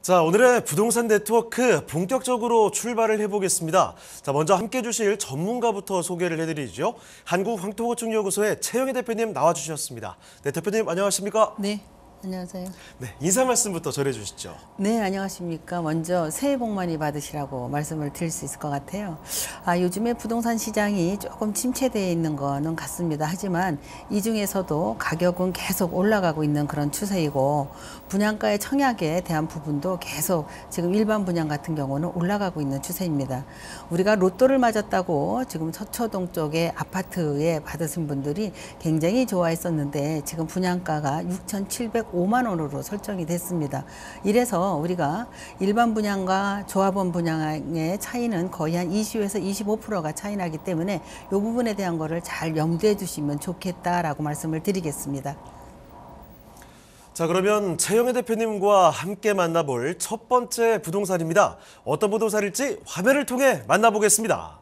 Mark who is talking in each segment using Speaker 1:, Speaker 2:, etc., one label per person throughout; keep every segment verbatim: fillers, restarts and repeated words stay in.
Speaker 1: 자, 오늘의 부동산 네트워크 본격적으로 출발을 해보겠습니다. 자, 먼저 함께 해주실 전문가부터 소개를 해드리죠. 한국황토건축연구소의 최영애 대표님 나와주셨습니다. 네, 대표님 안녕하십니까?
Speaker 2: 네, 안녕하세요.
Speaker 1: 네, 인사 말씀부터 전해주시죠.
Speaker 2: 네, 안녕하십니까. 먼저 새해 복 많이 받으시라고 말씀을 드릴 수 있을 것 같아요. 아, 요즘에 부동산 시장이 조금 침체되어 있는 거는 같습니다. 하지만 이 중에서도 가격은 계속 올라가고 있는 그런 추세이고 분양가의 청약에 대한 부분도 계속 지금 일반 분양 같은 경우는 올라가고 있는 추세입니다. 우리가 로또를 맞았다고 지금 서초동 쪽에 아파트에 받으신 분들이 굉장히 좋아했었는데 지금 분양가가 육천칠백오만 원으로 설정이 됐습니다. 이래서 우리가 일반 분양과 조합원 분양의 차이는 거의 한 이십에서 이십오 퍼센트가 차이 나기 때문에 이 부분에 대한 거를 잘 염두해 주시면 좋겠다라고 말씀을 드리겠습니다.
Speaker 1: 자, 그러면 최영애 대표님과 함께 만나볼 첫 번째 부동산입니다. 어떤 부동산일지 화면을 통해 만나보겠습니다.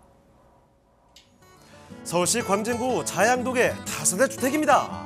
Speaker 1: 서울시 광진구 자양동의 다세대 주택입니다.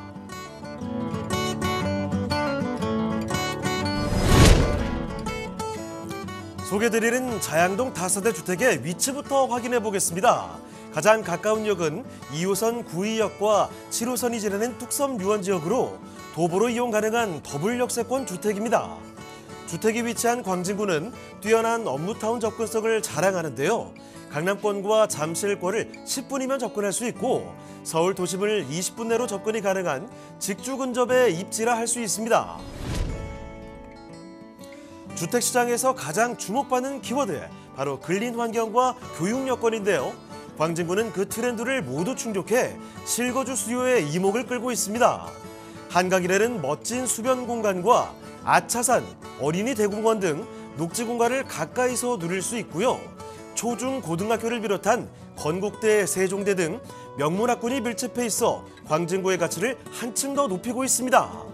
Speaker 1: 소개드리는 자양동 다세대 주택의 위치부터 확인해 보겠습니다. 가장 가까운 역은 이 호선 구의역과 칠 호선이 지나는 뚝섬 유원지역으로 도보로 이용 가능한 더블 역세권 주택입니다. 주택이 위치한 광진구는 뛰어난 업무타운 접근성을 자랑하는데요. 강남권과 잠실권을 십 분이면 접근할 수 있고 서울 도심을 이십 분 내로 접근이 가능한 직주 근접의 입지라 할 수 있습니다. 주택시장에서 가장 주목받는 키워드, 바로 근린 환경과 교육 여건인데요. 광진구는 그 트렌드를 모두 충족해 실거주 수요의 이목을 끌고 있습니다. 한강일에는 멋진 수변 공간과 아차산, 어린이 대공원 등 녹지 공간을 가까이서 누릴 수 있고요. 초중 고등학교를 비롯한 건국대, 세종대 등 명문학군이 밀집해 있어 광진구의 가치를 한층 더 높이고 있습니다.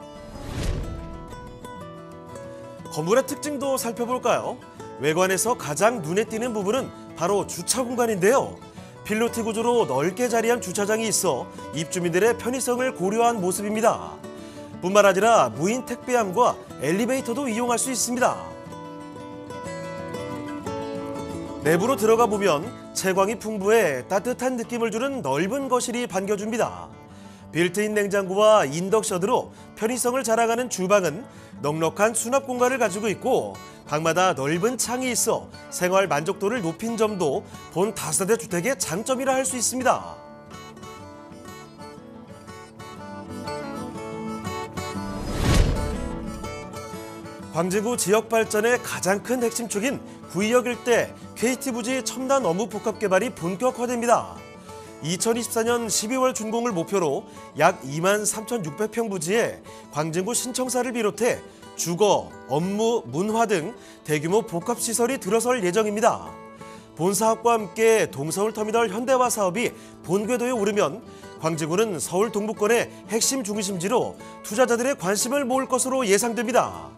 Speaker 1: 건물의 특징도 살펴볼까요? 외관에서 가장 눈에 띄는 부분은 바로 주차 공간인데요. 필로티 구조로 넓게 자리한 주차장이 있어 입주민들의 편의성을 고려한 모습입니다. 뿐만 아니라 무인 택배함과 엘리베이터도 이용할 수 있습니다. 내부로 들어가 보면 채광이 풍부해 따뜻한 느낌을 주는 넓은 거실이 반겨줍니다. 빌트인 냉장고와 인덕션으로 편의성을 자랑하는 주방은 넉넉한 수납 공간을 가지고 있고 방마다 넓은 창이 있어 생활 만족도를 높인 점도 본 다세대 주택의 장점이라 할 수 있습니다. 광진구 지역 발전의 가장 큰 핵심축인 구의역 일대 케이티 부지 첨단 업무 복합 개발이 본격화됩니다. 이천이십사 년 십이월 준공을 목표로 약 이만 삼천육백 평 부지에 광진구 신청사를 비롯해 주거, 업무, 문화 등 대규모 복합시설이 들어설 예정입니다. 본 사업과 함께 동서울터미널 현대화 사업이 본궤도에 오르면 광진구는 서울 동부권의 핵심 중심지로 투자자들의 관심을 모을 것으로 예상됩니다.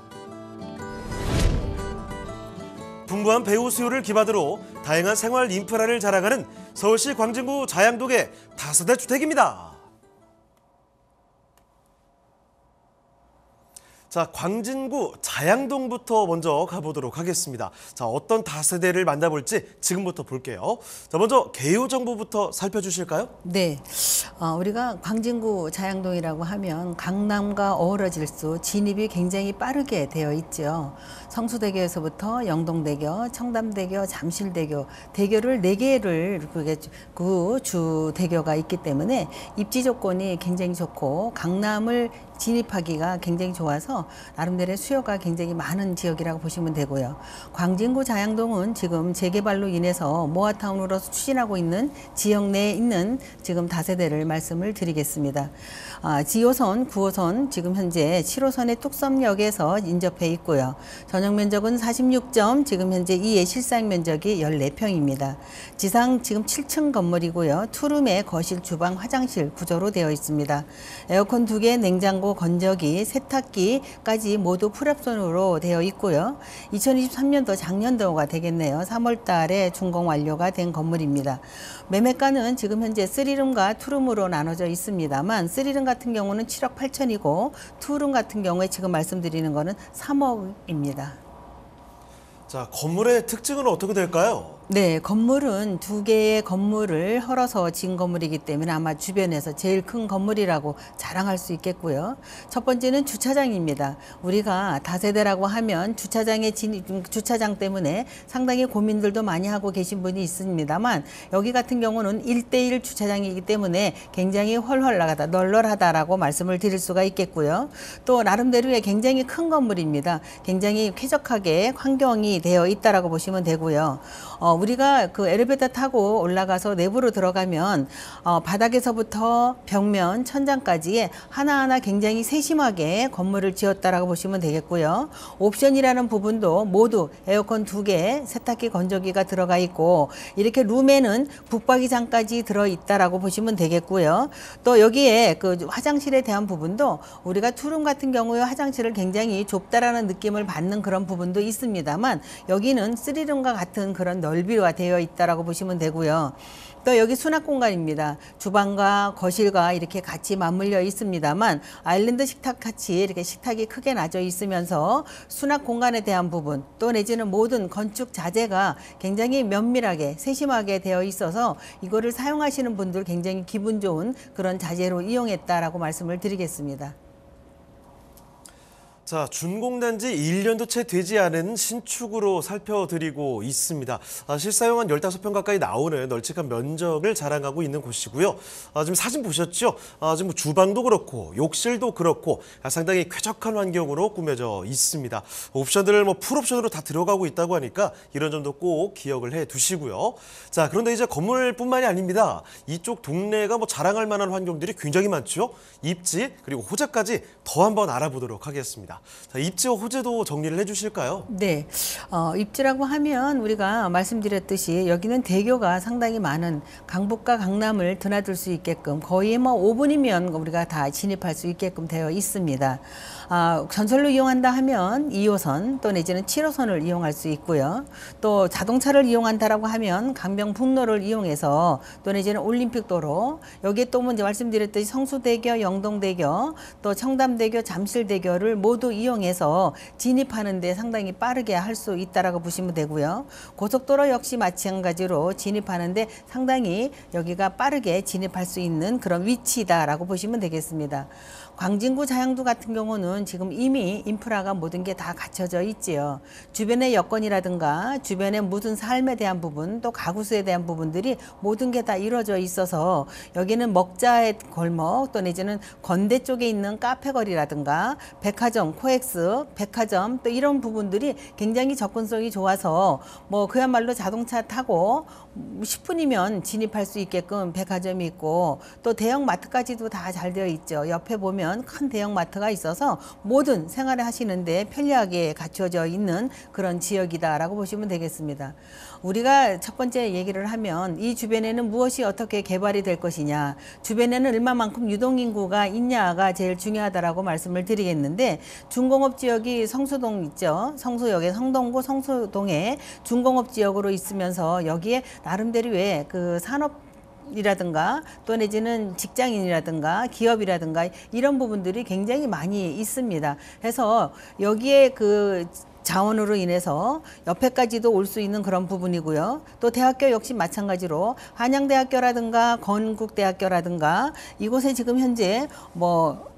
Speaker 1: 풍부한 배우 수요를 기반으로 다양한 생활 인프라를 자랑하는 서울시 광진구 자양동의 다세대 주택입니다. 자, 광진구 자양동부터 먼저 가보도록 하겠습니다. 자, 어떤 다세대를 만나볼지 지금부터 볼게요. 자, 먼저 개요 정보부터 살펴주실까요?
Speaker 2: 네, 어, 우리가 광진구 자양동이라고 하면 강남과 어우러질 수 진입이 굉장히 빠르게 되어 있죠. 성수대교에서부터 영동대교, 청담대교, 잠실대교, 대교를 네 개를 그게 그 주 대교가 있기 때문에 입지 조건이 굉장히 좋고 강남을 진입하기가 굉장히 좋아서 나름대로의 수요가 굉장히 많은 지역이라고 보시면 되고요. 광진구 자양동은 지금 재개발로 인해서 모아타운으로 추진하고 있는 지역 내에 있는 지금 다세대를 말씀을 드리겠습니다. 아, 지호선, 구호선, 지금 현재 칠 호선의 뚝섬역에서 인접해 있고요. 전용 면적은 사십육 점, 지금 현재 이의 실사용 면적이 열네 평입니다. 지상 지금 칠 층 건물이고요. 투룸의 거실, 주방, 화장실 구조로 되어 있습니다. 에어컨 두 개, 냉장고, 냉장고, 건조기, 세탁기까지 모두 풀옵션으로 되어 있고요. 이천이십삼 년도 작년도가 되겠네요. 삼월 달에 준공 완료가 된 건물입니다. 매매가는 지금 현재 쓰리룸과 투룸으로 나눠져 있습니다만 쓰리룸 같은 경우는 칠억 팔천이고 투룸 같은 경우에 지금 말씀드리는 거는 삼억입니다.
Speaker 1: 자, 건물의 특징은 어떻게 될까요?
Speaker 2: 네, 건물은 두 개의 건물을 헐어서 지은 건물이기 때문에 아마 주변에서 제일 큰 건물이라고 자랑할 수 있겠고요. 첫 번째는 주차장입니다. 우리가 다세대라고 하면 주차장의 진입, 주차장 때문에 상당히 고민들도 많이 하고 계신 분이 있습니다만 여기 같은 경우는 일대일 주차장이기 때문에 굉장히 헐헐하다, 널널하다라고 말씀을 드릴 수가 있겠고요. 또 나름대로의 굉장히 큰 건물입니다. 굉장히 쾌적하게 환경이 되어 있다라고 보시면 되고요. 어, 우리가 그 엘리베이터 타고 올라가서 내부로 들어가면 어, 바닥에서부터 벽면, 천장까지 하나하나 굉장히 세심하게 건물을 지었다라고 보시면 되겠고요. 옵션이라는 부분도 모두 에어컨 두 개, 세탁기, 건조기가 들어가 있고 이렇게 룸에는 북박이장까지 들어있다라고 보시면 되겠고요. 또 여기에 그 화장실에 대한 부분도 우리가 투룸 같은 경우에 화장실을 굉장히 좁다라는 느낌을 받는 그런 부분도 있습니다만 여기는 쓰리룸과 같은 그런 넓이 가 되어 있다라고 보시면 되고요. 또 여기 수납 공간입니다. 주방과 거실과 이렇게 같이 맞물려 있습니다만 아일랜드 식탁 같이 이렇게 식탁이 크게 나져 있으면서 수납 공간에 대한 부분 또 내지는 모든 건축 자재가 굉장히 면밀하게 세심하게 되어 있어서 이거를 사용하시는 분들 굉장히 기분 좋은 그런 자재로 이용했다라고 말씀을 드리겠습니다.
Speaker 1: 자, 준공된 지 일 년도 채 되지 않은 신축으로 살펴드리고 있습니다. 아, 실사용 한 십오 평 가까이 나오는 널찍한 면적을 자랑하고 있는 곳이고요. 아, 지금 사진 보셨죠? 아, 지금 주방도 그렇고 욕실도 그렇고 아, 상당히 쾌적한 환경으로 꾸며져 있습니다. 옵션들을 뭐 풀옵션으로 다 들어가고 있다고 하니까 이런 점도 꼭 기억을 해 두시고요. 자, 그런데 이제 건물뿐만이 아닙니다. 이쪽 동네가 뭐 자랑할 만한 환경들이 굉장히 많죠. 입지 그리고 호재까지 더 한번 알아보도록 하겠습니다. 자, 입지와 호재도 정리를 해주실까요?
Speaker 2: 네, 어, 입지라고 하면 우리가 말씀드렸듯이 여기는 대교가 상당히 많은 강북과 강남을 드나들 수 있게끔 거의 뭐 오 분이면 우리가 다 진입할 수 있게끔 되어 있습니다. 아, 전철로 이용한다 하면 이 호선 또 내지는 칠 호선을 이용할 수 있고요. 또 자동차를 이용한다라고 하면 강변북로를 이용해서 또 내지는 올림픽도로 여기에 또 먼저 말씀드렸듯이 성수대교, 영동대교, 또 청담대교, 잠실대교를 모두 이용해서 진입하는 데 상당히 빠르게 할 수 있다라고 보시면 되고요. 고속도로 역시 마찬가지로 진입하는데 상당히 여기가 빠르게 진입할 수 있는 그런 위치다라고 보시면 되겠습니다. 광진구 자양도 같은 경우는 지금 이미 인프라가 모든 게 다 갖춰져 있지요. 주변의 여건이라든가 주변의 무슨 삶에 대한 부분 또 가구수에 대한 부분들이 모든 게 다 이루어져 있어서 여기는 먹자의 골목 또 내지는 건대 쪽에 있는 카페거리라든가 백화점, 코엑스, 백화점 또 이런 부분들이 굉장히 접근성이 좋아서 뭐 그야말로 자동차 타고 십 분이면 진입할 수 있게끔 백화점이 있고 또 대형 마트까지도 다 잘 되어 있죠. 옆에 보면 큰 대형 마트가 있어서 모든 생활을 하시는데 편리하게 갖춰져 있는 그런 지역이다라고 보시면 되겠습니다. 우리가 첫 번째 얘기를 하면 이 주변에는 무엇이 어떻게 개발이 될 것이냐, 주변에는 얼마만큼 유동인구가 있냐가 제일 중요하다라고 말씀을 드리겠는데 중공업 지역이 성수동 있죠. 성수역의 성동구 성수동에 중공업 지역으로 있으면서 여기에 나름대로의 그 산업 이라든가 또 내지는 직장인이라든가 기업이라든가 이런 부분들이 굉장히 많이 있습니다. 그래서 여기에 그 자원으로 인해서 옆에까지도 올 수 있는 그런 부분이고요. 또 대학교 역시 마찬가지로 한양대학교라든가 건국대학교라든가 이곳에 지금 현재 뭐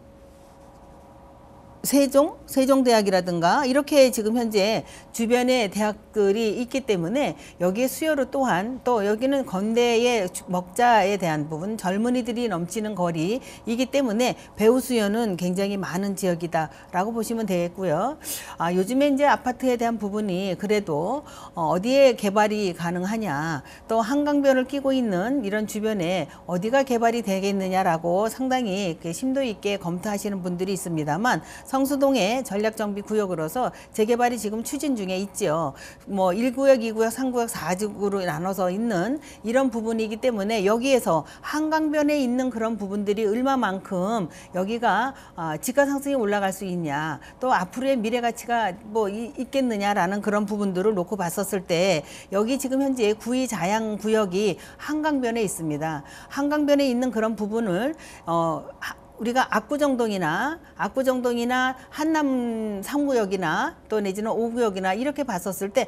Speaker 2: 세종, 세종대학이라든가 이렇게 지금 현재 주변에 대학들이 있기 때문에 여기에 수요로 또한 또 여기는 건대의 먹자에 대한 부분 젊은이들이 넘치는 거리이기 때문에 배우 수요는 굉장히 많은 지역이다라고 보시면 되겠고요. 아, 요즘에 이제 아파트에 대한 부분이 그래도 어디에 개발이 가능하냐 또 한강변을 끼고 있는 이런 주변에 어디가 개발이 되겠느냐라고 상당히 심도 있게 검토하시는 분들이 있습니다만 성수동의 전략정비구역으로서 재개발이 지금 추진 중에 있죠. 뭐 일 구역, 이 구역, 삼 구역, 사 구로 나눠서 있는 이런 부분이기 때문에 여기에서 한강변에 있는 그런 부분들이 얼마만큼 여기가 집가 상승이 올라갈 수 있냐, 또 앞으로의 미래 가치가 뭐 있겠느냐라는 그런 부분들을 놓고 봤었을 때 여기 지금 현재 구의 자양 구역이 한강변에 있습니다. 한강변에 있는 그런 부분을 어 우리가 압구정동이나 압구정동이나 한남 삼 구역이나 또 내지는 오 구역이나 이렇게 봤었을 때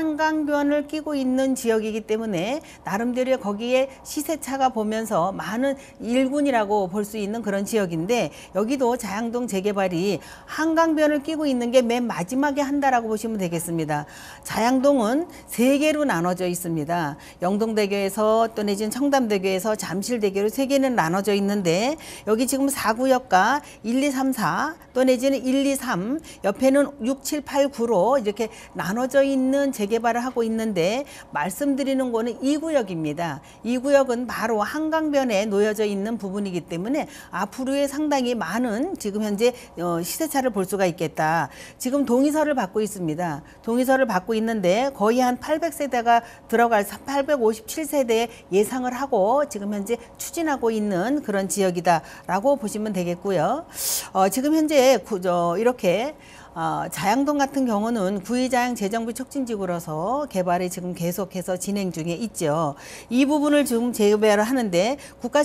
Speaker 2: 한강변을 끼고 있는 지역이기 때문에 나름대로 거기에 시세차가 보면서 많은 일군이라고 볼 수 있는 그런 지역인데, 여기도 자양동 재개발이 한강변을 끼고 있는 게 맨 마지막에 한다라고 보시면 되겠습니다. 자양동은 세 개로 나눠져 있습니다. 영동대교에서 또 내지는 청담대교에서 잠실대교로 세 개는 나눠져 있는데, 여기 지금 사 구역과 일, 이, 삼, 사 또 내지는 일, 이, 삼 옆에는 육, 칠, 팔, 구로 이렇게 나눠져 있는 재개발을 하고 있는데, 말씀드리는 거는 이 구역입니다. 이 구역은 바로 한강변에 놓여져 있는 부분이기 때문에 앞으로의 상당히 많은 지금 현재 시세차를 볼 수가 있겠다. 지금 동의서를 받고 있습니다. 동의서를 받고 있는데 거의 한 팔백 세대가 들어갈 팔백오십칠 세대 예상을 하고 지금 현재 추진하고 있는 그런 지역이다라고 보시면 되겠고요. 어, 지금 현재 구, 저, 이렇게 어, 자양동 같은 경우는 구의자양 재정비 촉진지구로서 개발이 지금 계속해서 진행 중에 있죠. 이 부분을 지금 재개발을 하는데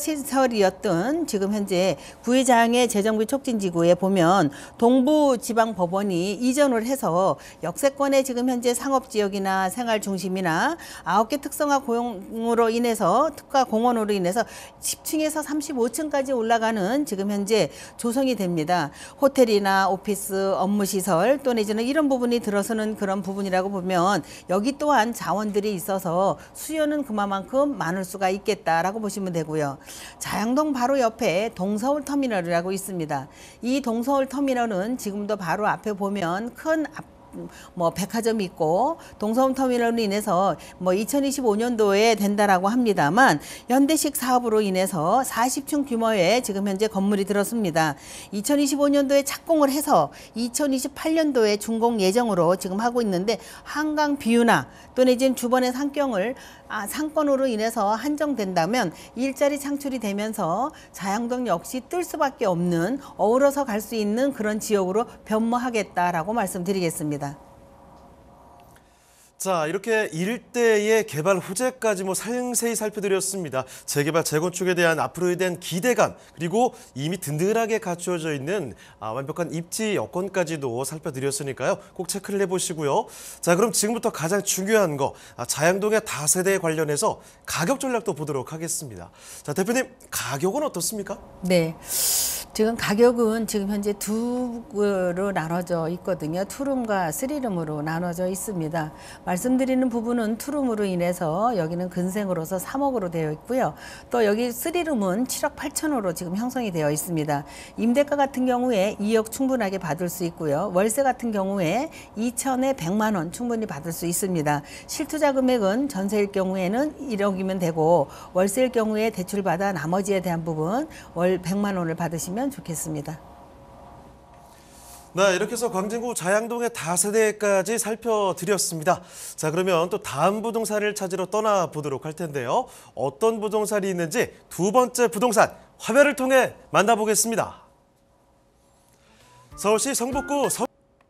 Speaker 2: 국가시설이었던 지금 현재 구의자양의 재정비 촉진지구에 보면 동부지방법원이 이전을 해서 역세권의 지금 현재 상업지역이나 생활중심이나 아홉 개 특성화 고용으로 인해서 특화 공원으로 인해서 십 층에서 삼십오 층까지 올라가는 지금 현재 조성이 됩니다. 호텔이나 오피스, 업무시설 또 내지는 이런 부분이 들어서는 그런 부분이라고 보면 여기 또한 자원들이 있어서 수요는 그만큼 많을 수가 있겠다라고 보시면 되고요. 자양동 바로 옆에 동서울 터미널이라고 있습니다. 이 동서울 터미널은 지금도 바로 앞에 보면 큰 앞 뭐 백화점이 있고 동서울 터미널로 인해서 뭐 이천이십오 년도에 된다라고 합니다만 현대식 사업으로 인해서 사십 층 규모의 지금 현재 건물이 들었습니다. 이천이십오 년도에 착공을 해서 이천이십팔 년도에 준공 예정으로 지금 하고 있는데, 한강 비유나 또 내지는 주변의 상경을 아, 상권으로 인해서 한정된다면 일자리 창출이 되면서 자양동 역시 뜰 수밖에 없는, 어우러서 갈 수 있는 그런 지역으로 변모하겠다라고 말씀드리겠습니다.
Speaker 1: 자, 이렇게 일대의 개발 호재까지 뭐 상세히 살펴드렸습니다. 재개발, 재건축에 대한 앞으로에 대한 기대감, 그리고 이미 든든하게 갖추어져 있는 아, 완벽한 입지 여건까지도 살펴드렸으니까요. 꼭 체크를 해보시고요. 자, 그럼 지금부터 가장 중요한 거, 아, 자양동의 다세대 관련해서 가격 전략도 보도록 하겠습니다. 자, 대표님, 가격은 어떻습니까?
Speaker 2: 네. 지금 가격은 지금 현재 두로 나눠져 있거든요. 투룸과 쓰리룸으로 나눠져 있습니다. 말씀드리는 부분은 투룸으로 인해서 여기는 근생으로서 삼억으로 되어 있고요. 또 여기 쓰리룸은 칠억 팔천으로 지금 형성이 되어 있습니다. 임대가 같은 경우에 이억 충분하게 받을 수 있고요. 월세 같은 경우에 이천에 백만 원 충분히 받을 수 있습니다. 실투자 금액은 전세일 경우에는 일억이면 되고, 월세일 경우에 대출받아 나머지에 대한 부분 월 백만 원을 받으시면 좋겠습니다.
Speaker 1: 네, 이렇게 해서 광진구 자양동의 다세대까지 살펴드렸습니다. 자, 그러면 또 다음 부동산을 찾으러 떠나보도록 할 텐데요. 어떤 부동산이 있는지 두 번째 부동산 화면을 통해 만나보겠습니다. 서울시 성북구 성...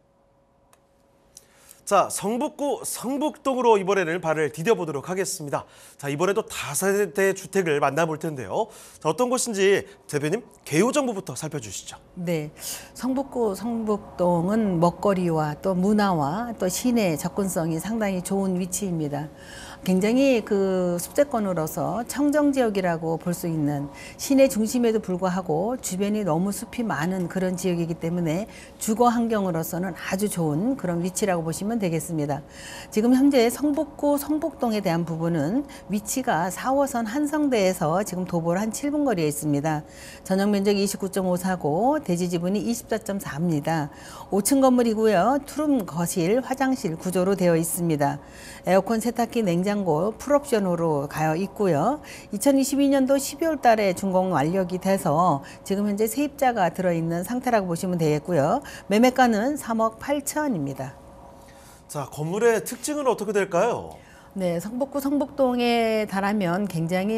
Speaker 1: 자, 성북구 성북동으로 이번에는 발을 디뎌보도록 하겠습니다. 자, 이번에도 다세대 주택을 만나볼 텐데요. 자, 어떤 곳인지 대표님 개요 정보부터 살펴주시죠.
Speaker 2: 네, 성북구 성북동은 먹거리와 또 문화와 또 시내 접근성이 상당히 좋은 위치입니다. 굉장히 그 숲세권으로서 청정지역이라고 볼 수 있는, 시내 중심에도 불구하고 주변이 너무 숲이 많은 그런 지역이기 때문에 주거 환경으로서는 아주 좋은 그런 위치라고 보시면 되겠습니다. 지금 현재 성북구 성북동에 대한 부분은 위치가 사 호선 한성대에서 지금 도보로 한 칠 분 거리에 있습니다. 전용 면적이 이십구 점 오사고 대지 지분이 이십사 점 사입니다. 오 층 건물이고요. 투룸 거실, 화장실 구조로 되어 있습니다. 에어컨, 세탁기, 냉장 냉장고 풀옵션으로 가어 있고요. 이천이십이 년도 십이월 달에 준공 완료가 돼서 지금 현재 세입자가 들어있는 상태라고 보시면 되겠고요. 매매가는 삼억 팔천입니다.
Speaker 1: 자, 건물의 특징은 어떻게 될까요?
Speaker 2: 네, 성북구 성북동에 달하면 굉장히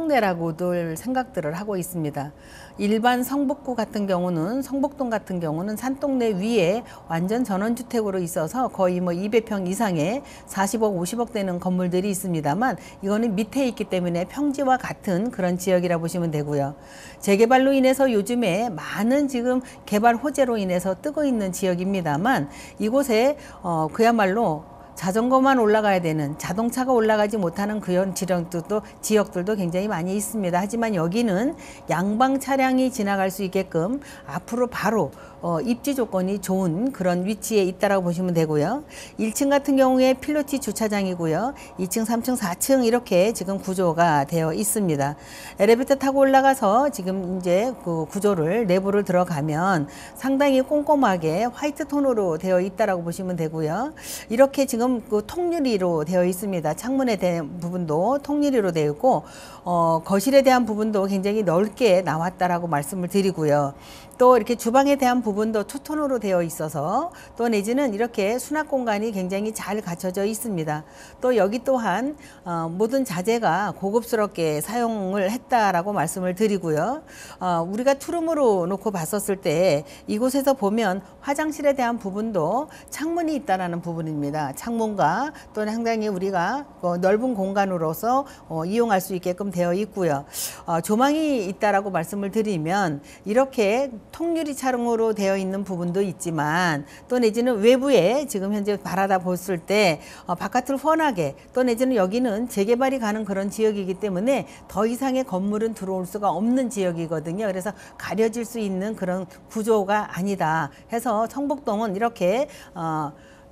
Speaker 2: 산동네라고들 생각들을 하고 있습니다. 일반 성북구 같은 경우는, 성북동 같은 경우는 산동네 위에 완전 전원주택으로 있어서 거의 뭐 이백 평 이상의 사십억, 오십억 되는 건물들이 있습니다만, 이거는 밑에 있기 때문에 평지와 같은 그런 지역이라 보시면 되고요. 재개발로 인해서 요즘에 많은 지금 개발 호재로 인해서 뜨고 있는 지역입니다만, 이곳에 어, 그야말로 자전거만 올라가야 되는, 자동차가 올라가지 못하는 그런 지역들도, 지역들도 굉장히 많이 있습니다. 하지만 여기는 양방 차량이 지나갈 수 있게끔 앞으로 바로 어, 입지 조건이 좋은 그런 위치에 있다라고 보시면 되고요. 일 층 같은 경우에 필로티 주차장이고요. 이 층, 삼 층, 사 층 이렇게 지금 구조가 되어 있습니다. 엘리베이터 타고 올라가서 지금 이제 그 구조를 내부를 들어가면 상당히 꼼꼼하게 화이트 톤으로 되어 있다라고 보시면 되고요. 이렇게 지금 그 통유리로 되어 있습니다. 창문에 대한 부분도 통유리로 되어 있고, 어, 거실에 대한 부분도 굉장히 넓게 나왔다라고 말씀을 드리고요. 또 이렇게 주방에 대한 부분도 투톤으로 되어 있어서, 또 내지는 이렇게 수납 공간이 굉장히 잘 갖춰져 있습니다. 또 여기 또한 어, 모든 자재가 고급스럽게 사용을 했다라고 말씀을 드리고요. 어, 우리가 투룸으로 놓고 봤었을 때 이곳에서 보면 화장실에 대한 부분도 창문이 있다라는 부분입니다. 창문과 또 상당히 우리가 어, 넓은 공간으로서 어, 이용할 수 있게끔 되어 있고요. 어, 조망이 있다라고 말씀을 드리면 이렇게 통유리 차량으로 되어 있는 부분도 있지만, 또 내지는 외부에 지금 현재 바라다 봤을 때 어, 바깥을 훤하게, 또 내지는 여기는 재개발이 가는 그런 지역이기 때문에 더 이상의 건물은 들어올 수가 없는 지역이거든요. 그래서 가려질 수 있는 그런 구조가 아니다 해서 성북동은 이렇게 어,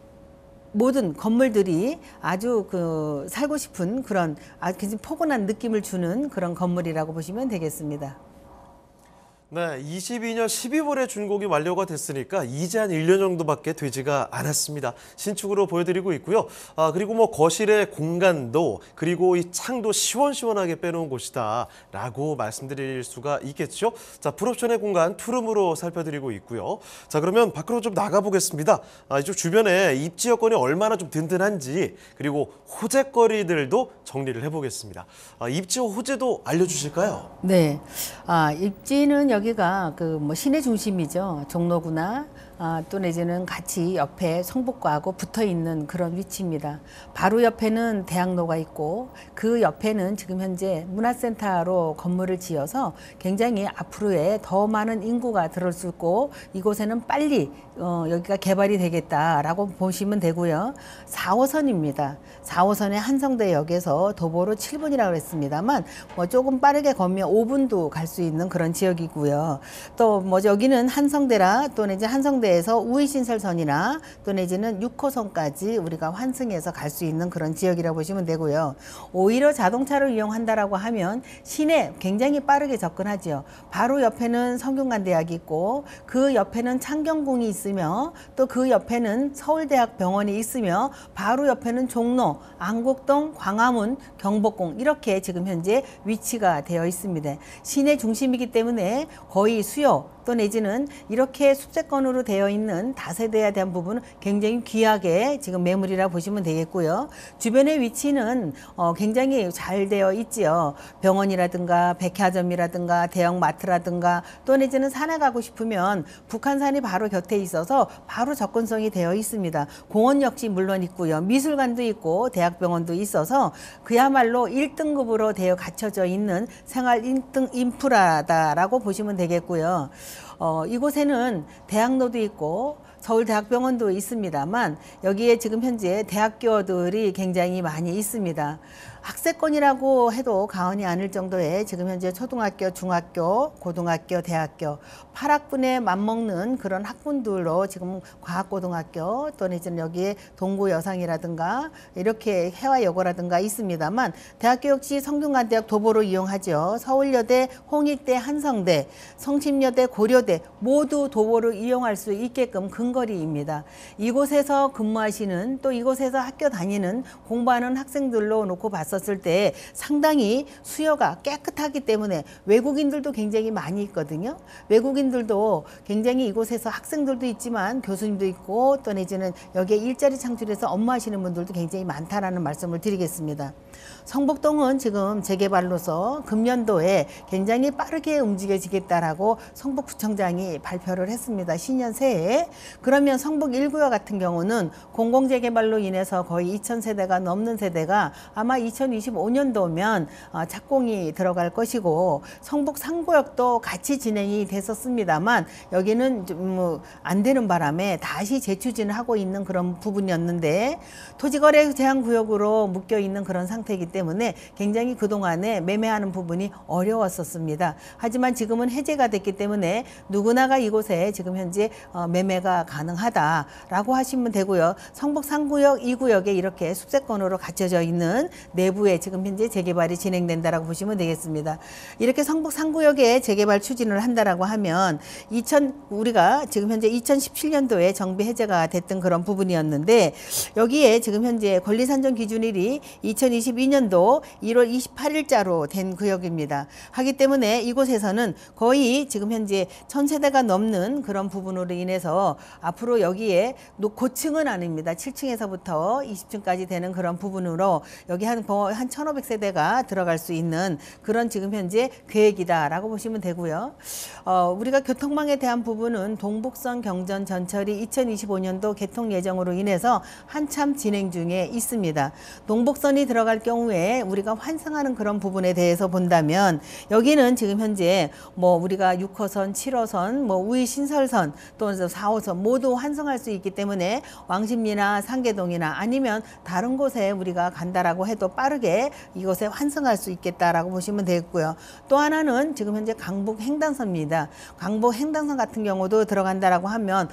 Speaker 2: 모든 건물들이 아주 그 살고 싶은 그런 아주 굉장히 포근한 느낌을 주는 그런 건물이라고 보시면 되겠습니다.
Speaker 1: 네, 이십이 년 십이월에 준공이 완료가 됐으니까 이제 한 일 년 정도밖에 되지가 않았습니다. 신축으로 보여드리고 있고요. 아, 그리고 뭐 거실의 공간도, 그리고 이 창도 시원시원하게 빼놓은 곳이다라고 말씀드릴 수가 있겠죠. 자, 풀옵션의 공간 투룸으로 살펴드리고 있고요. 자, 그러면 밖으로 좀 나가보겠습니다. 아, 이쪽 주변에 입지 여건이 얼마나 좀 든든한지, 그리고 호재거리들도 정리를 해보겠습니다. 아, 입지 호재도 알려주실까요?
Speaker 2: 네, 아, 입지는 여기가 그 뭐 시내 중심이죠. 종로구나 아, 또 내지는 같이 옆에 성북구하고 붙어 있는 그런 위치입니다. 바로 옆에는 대학로가 있고, 그 옆에는 지금 현재 문화센터로 건물을 지어서 굉장히 앞으로에 더 많은 인구가 들어올 수 있고, 이곳에는 빨리 어, 여기가 개발이 되겠다라고 보시면 되고요. 사 호선입니다. 사 호선의 한성대역에서 도보로 칠 분이라고 했습니다만, 뭐 조금 빠르게 걷면 오 분도 갈 수 있는 그런 지역이고요. 또 뭐 여기는 한성대라, 또 이제 한성대에서 우이신설선이나 또 내지는 육 호선까지 우리가 환승해서 갈 수 있는 그런 지역이라고 보시면 되고요. 오히려 자동차를 이용한다라고 하면 시내 굉장히 빠르게 접근하죠. 바로 옆에는 성균관대학이 있고, 그 옆에는 창경궁이 있으며, 또 그 옆에는 서울대학병원이 있으며, 바로 옆에는 종로, 안국동, 광화문, 경복궁 이렇게 지금 현재 위치가 되어 있습니다. 시내 중심이기 때문에 거의 수요, 또 내지는 이렇게 숲세권으로 되어 있는 다세대에 대한 부분은 굉장히 귀하게 지금 매물이라 보시면 되겠고요. 주변의 위치는 어 굉장히 잘 되어 있지요. 병원이라든가 백화점이라든가 대형마트라든가, 또 내지는 산에 가고 싶으면 북한산이 바로 곁에 있어서 바로 접근성이 되어 있습니다. 공원 역시 물론 있고요. 미술관도 있고 대학병원도 있어서 그야말로 일 등급으로 되어 갖춰져 있는 생활 일 등 인프라다라고 보시면 되겠고요. 어, 이곳에는 대학로도 있고 서울대학병원도 있습니다만, 여기에 지금 현재 대학교들이 굉장히 많이 있습니다. 학세권이라고 해도 과언이 아닐 정도의 지금 현재 초등학교, 중학교, 고등학교, 대학교 팔 학분에 맞먹는 그런 학군들로 지금 과학고등학교 또는 이제 여기에 동구여상이라든가 이렇게 해와여고라든가 있습니다만 대학교 역시 성균관대학 도보로 이용하죠. 서울여대, 홍익대, 한성대, 성심여대, 고려대 모두 도보를 이용할 수 있게끔 근거리입니다. 이곳에서 근무하시는 또 이곳에서 학교 다니는 공부하는 학생들로 놓고 봤었을 때 상당히 수요가 깨끗하기 때문에 외국인들도 굉장히 많이 있거든요. 외국인들도 굉장히 이곳에서 학생들도 있지만 교수님도 있고 또 내지는 여기에 일자리 창출해서 업무하시는 분들도 굉장히 많다라는 말씀을 드리겠습니다. 성북동은 지금 재개발로서 금년도에 굉장히 빠르게 움직여지겠다라고 성북구청장이 발표를 했습니다. 신년 새해. 그러면 성북 일 구역 같은 경우는 공공재개발로 인해서 거의 이천 세대가 넘는 세대가 아마 이천이십오 년도면 착공이 들어갈 것이고 성북 삼 구역도 같이 진행이 됐었습니다만 여기는 좀 안 되는 바람에 다시 재추진을 하고 있는 그런 부분이었는데 토지거래 제한구역으로 묶여 있는 그런 상태이기 때문에 굉장히 그동안에 매매하는 부분이 어려웠었습니다. 하지만 지금은 해제가 됐기 때문에 누구나가 이곳에 지금 현재 매매가 가능하다라고 하시면 되고요. 성북 삼 구역, 이 구역에 이렇게 숲세권으로 갖춰져 있는 내부에 지금 현재 재개발이 진행된다라고 보시면 되겠습니다. 이렇게 성북 삼 구역에 재개발 추진을 한다라고 하면 이천 우리가 지금 현재 이천십칠 년도에 정비 해제가 됐던 그런 부분이었는데 여기에 지금 현재 권리산정 기준일이 이천이십이 년도 일월 이십팔일자로 된 구역입니다. 하기 때문에 이곳에서는 거의 지금 현재 천 세대가 넘는 그런 부분으로 인해서 앞으로 여기에 고층은 아닙니다. 칠 층에서부터 이십 층까지 되는 그런 부분으로 여기 한, 한 천오백 세대가 들어갈 수 있는 그런 지금 현재 계획이다라고 보시면 되고요. 어, 우리가 교통망에 대한 부분은 동북선 경전 전철이 이천이십오 년도 개통 예정으로 인해서 한참 진행 중에 있습니다. 동북선이 들어갈 경우에 우리가 환승하는 그런 부분에 대해서 본다면 여기는 지금 현재 뭐 우리가 육 호선, 칠 호선, 뭐 우이 신설선 또 사 호선 모두 환승할 수 있기 때문에 왕십리나 상계동이나 아니면 다른 곳에 우리가 간다라고 해도 빠르게 이곳에 환승할 수 있겠다라고 보시면 되겠고요. 또 하나는 지금 현재 강북 횡단선입니다. 강북 횡단선 같은 경우도 들어간다라고 하면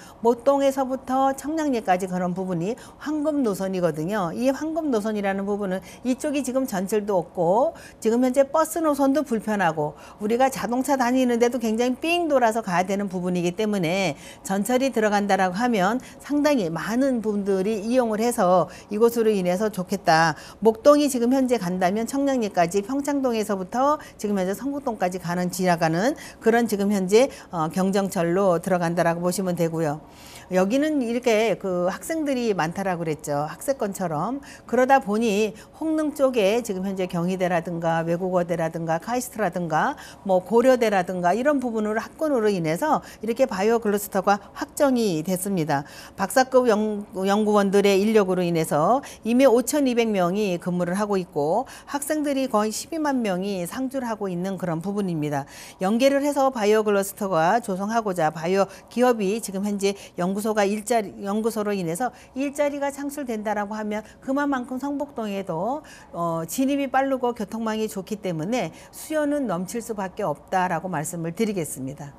Speaker 2: 모동에서부터 청량리까지 그런 부분이 황금 노선이거든요. 이 황금 노선이라는 부분은 이쪽이 지금 전철도 없고 지금 현재 버스 노선도 불편하고 우리가 자동차 다니는데도 굉장히 삥 돌아서 가야 되는 부분이기 때문에 전철이 들어간다라고 하면 상당히 많은 분들이 이용을 해서 이곳으로 인해서 좋겠다. 목동이 지금 현재 간다면 청량리까지 평창동에서부터 지금 현재 성북동까지 가는 지나가는 그런 지금 현재 어, 경정철로 들어간다라고 보시면 되고요. 여기는 이렇게 그 학생들이 많다라고 그랬죠. 학세권처럼. 그러다 보니 홍릉 쪽에 지금 현재 경희대라든가 외국어대라든가 카이스트라든가 뭐 고려대라든가 이런 부분으로 학군으로 인해서 이렇게 바이오 클러스터가 확정이 됐습니다. 박사급 연, 연구원들의 인력으로 인해서 이미 오천이백 명이 근무를 하고 있고 학생들이 거의 십이만 명이 상주를 하고 있는 그런 부분입니다. 연계를 해서 바이오 클러스터가 조성하고자 바이오 기업이 지금 현재 연구소가 일자리 연구소로 인해서 일자리가 창출된다라고 하면 그만큼 성북동에도 어, 진입이 빠르고 교통망이 좋기 때문에 수요는 넘칠 수밖에 없다라고 말씀을 드리겠습니다.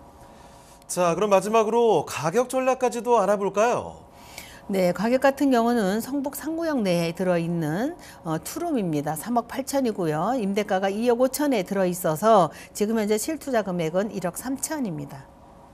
Speaker 1: 자, 그럼 마지막으로 가격 전략까지도 알아볼까요?
Speaker 2: 네, 가격 같은 경우는 성북 삼 구역 내에 들어있는 어, 투룸입니다. 삼억 팔천이고요. 임대가가 이억 오천에 들어있어서 지금 현재 실투자 금액은 일억 삼천입니다.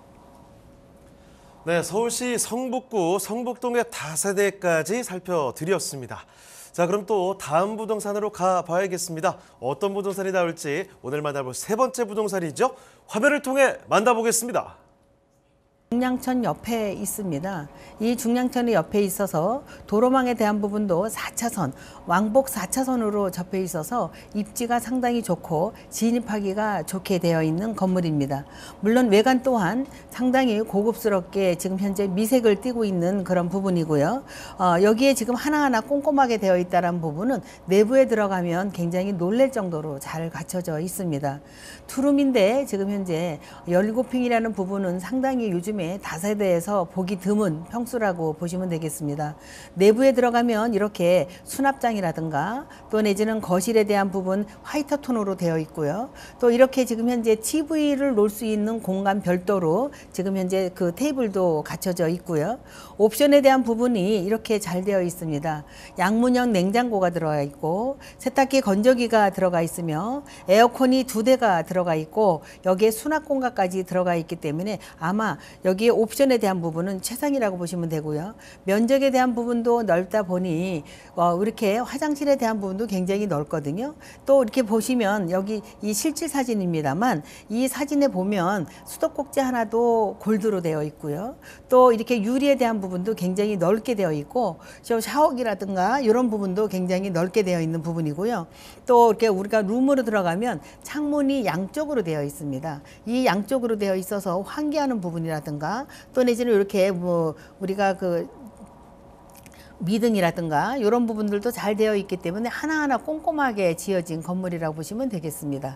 Speaker 1: 네, 서울시 성북구 성북동의 다세대까지 살펴드렸습니다. 자, 그럼 또 다음 부동산으로 가봐야겠습니다. 어떤 부동산이 나올지 오늘 만나볼 세 번째 부동산이죠. 화면을 통해 만나보겠습니다.
Speaker 2: 중량천 옆에 있습니다. 이 중량천이 옆에 있어서 도로망에 대한 부분도 사 차선, 왕복 사 차선으로 접해 있어서 입지가 상당히 좋고 진입하기가 좋게 되어 있는 건물입니다. 물론 외관 또한 상당히 고급스럽게 지금 현재 미색을 띠고 있는 그런 부분이고요. 어, 여기에 지금 하나하나 꼼꼼하게 되어 있다는 부분은 내부에 들어가면 굉장히 놀랄 정도로 잘 갖춰져 있습니다. 투룸인데 지금 현재 십칠 평이라는 부분은 상당히 요즘에 때문에 다세대에서 보기 드문 평수라고 보시면 되겠습니다. 내부에 들어가면 이렇게 수납장이라든가 또 내지는 거실에 대한 부분 화이트 톤으로 되어 있고요. 또 이렇게 지금 현재 티비를 놓을 수 있는 공간 별도로 지금 현재 그 테이블도 갖춰져 있고요. 옵션에 대한 부분이 이렇게 잘 되어 있습니다. 양문형 냉장고가 들어가 있고 세탁기 건조기가 들어가 있으며 에어컨이 두 대가 들어가 있고 여기에 수납 공간까지 들어가 있기 때문에 아마 여기에 옵션에 대한 부분은 최상이라고 보시면 되고요. 면적에 대한 부분도 넓다 보니 어, 이렇게 화장실에 대한 부분도 굉장히 넓거든요. 또 이렇게 보시면 여기 이 실질 사진입니다만 이 사진에 보면 수도꼭지 하나도 골드로 되어 있고요. 또 이렇게 유리에 대한 부분도 굉장히 넓게 되어 있고 샤워기라든가 이런 부분도 굉장히 넓게 되어 있는 부분이고요. 또 이렇게 우리가 룸으로 들어가면 창문이 양쪽으로 되어 있습니다. 이 양쪽으로 되어 있어서 환기하는 부분이라든가 또 내지는 이렇게 뭐 우리가 그 미등이라든가 이런 부분들도 잘 되어 있기 때문에 하나하나 꼼꼼하게 지어진 건물이라고 보시면 되겠습니다.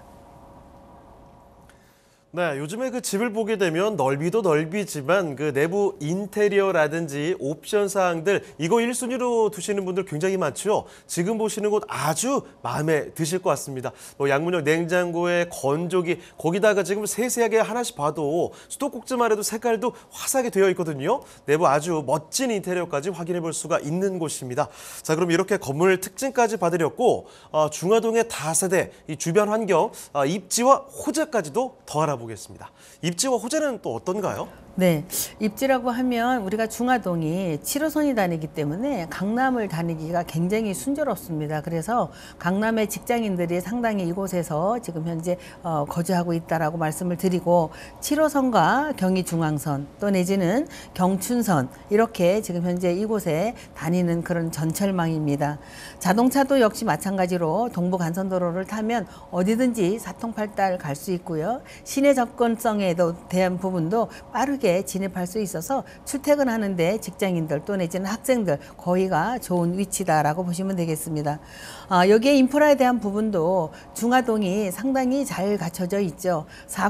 Speaker 1: 네, 요즘에 그 집을 보게 되면 넓이도 넓이지만 그 내부 인테리어라든지 옵션 사항들 이거 일 순위로 두시는 분들 굉장히 많죠. 지금 보시는 곳 아주 마음에 드실 것 같습니다. 뭐 양문형 냉장고에 건조기 거기다가 지금 세세하게 하나씩 봐도 수도꼭지만 해도 색깔도 화사하게 되어 있거든요. 내부 아주 멋진 인테리어까지 확인해 볼 수가 있는 곳입니다. 자, 그럼 이렇게 건물 특징까지 봐드렸고 어, 중화동의 다세대 이 주변 환경 어, 입지와 호재까지도 더 알아보겠습니다. 보겠습니다. 입지와 호재는 또 어떤가요?
Speaker 2: 네, 입지라고 하면 우리가 중화동이 칠 호선이 다니기 때문에 강남을 다니기가 굉장히 순조롭습니다. 그래서 강남의 직장인들이 상당히 이곳에서 지금 현재 어, 거주하고 있다라고 말씀을 드리고 칠 호선과 경의중앙선 또 내지는 경춘선 이렇게 지금 현재 이곳에 다니는 그런 전철망입니다. 자동차도 역시 마찬가지로 동부간선도로를 타면 어디든지 사통팔달 갈 수 있고요. 시내 접근성에 대한 부분도 빠르게 진입할 수 있어서 출퇴근하는데 직장인들 또 내지는 학생들 거의가 좋은 위치다라고 보시면 되겠습니다. 아, 여기에 인프라에 대한 부분도 중화동이 상당히 잘 갖춰져 있죠.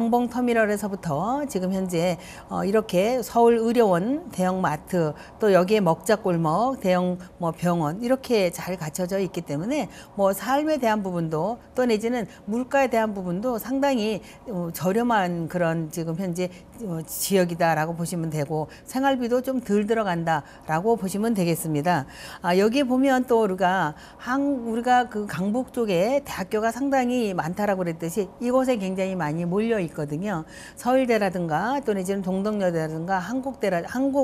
Speaker 2: 상봉터미널에서부터 지금 현재 어, 이렇게 서울의료원 대형마트 또 여기에 먹자골목 대형 뭐 병원 이렇게 잘 갖춰져 있기 때문에 뭐 삶에 대한 부분도 또 내지는 물가에 대한 부분도 상당히 어, 저렴한 그런 지금 현재 어, 지역이다. 라고 보시면 되고 생활비도 좀 덜 들어간다라고 보시면 되겠습니다. 아, 여기 보면 또 우리가 한 우리가 그 강북 쪽에 대학교가 상당히 많다라고 그랬듯이 이곳에 굉장히 많이 몰려 있거든요. 서울대라든가 또 내지는 동덕여대라든가 한국대라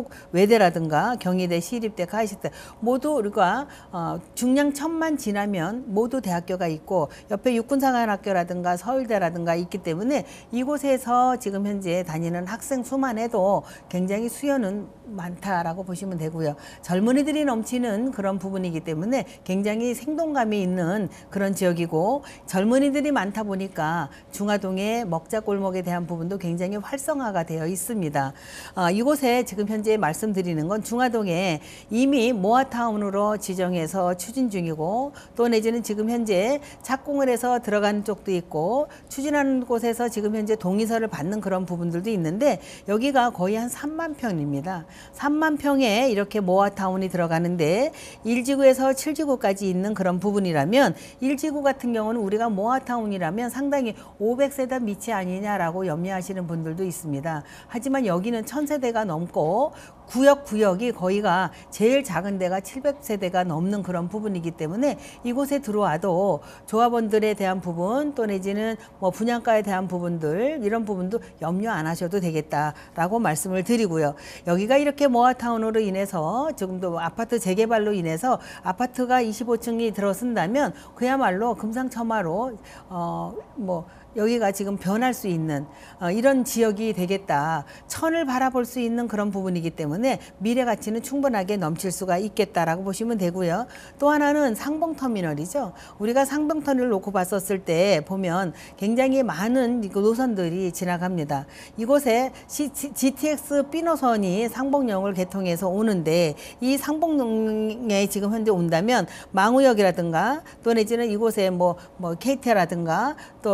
Speaker 2: 한국외대라든가 경희대, 시립대, 가이식대 모두 우리가 어, 중량천만 지나면 모두 대학교가 있고 옆에 육군사관학교라든가 서울대라든가 있기 때문에 이곳에서 지금 현재 다니는 학생 수만 해도 굉장히 수요는 많다라고 보시면 되고요. 젊은이들이 넘치는 그런 부분이기 때문에 굉장히 생동감이 있는 그런 지역이고 젊은이들이 많다 보니까 중화동의 먹자골목에 대한 부분도 굉장히 활성화가 되어 있습니다. 어, 이곳에 지금 현재 말씀드리는 건 중화동에 이미 모아타운으로 지정해서 추진 중이고 또 내지는 지금 현재 착공을 해서 들어가는 쪽도 있고 추진하는 곳에서 지금 현재 동의서를 받는 그런 부분들도 있는데 여기가 거의 한 삼만 평입니다. 삼만 평에 이렇게 모아타운이 들어가는데 일 지구에서 칠 지구까지 있는 그런 부분이라면 일 지구 같은 경우는 우리가 모아타운이라면 상당히 오백 세대 밑이 아니냐라고 염려하시는 분들도 있습니다. 하지만 여기는 천 세대가 넘고 구역 구역이 거의가 제일 작은 데가 칠백 세대가 넘는 그런 부분이기 때문에 이곳에 들어와도 조합원들에 대한 부분 또 내지는 뭐 분양가에 대한 부분들 이런 부분도 염려 안 하셔도 되겠다라고 말씀을 드리고요. 여기가 이렇게 모아타운으로 인해서 조금도 아파트 재개발로 인해서 아파트가 이십오 층이 들어선다면 그야말로 금상첨화로 어 뭐 여기가 지금 변할 수 있는 어, 이런 지역이 되겠다. 천을 바라볼 수 있는 그런 부분이기 때문에 미래 가치는 충분하게 넘칠 수가 있겠다라고 보시면 되고요. 또 하나는 상봉터미널이죠. 우리가 상봉터미널을 놓고 봤었을 때 보면 굉장히 많은 노선들이 지나갑니다. 이곳에 지티엑스 B 노선이 상봉역을 개통해서 오는데 이 상봉역에 지금 현재 온다면 망우역이라든가 또 내지는 이곳에 뭐, 뭐 케이티라든가 또 지티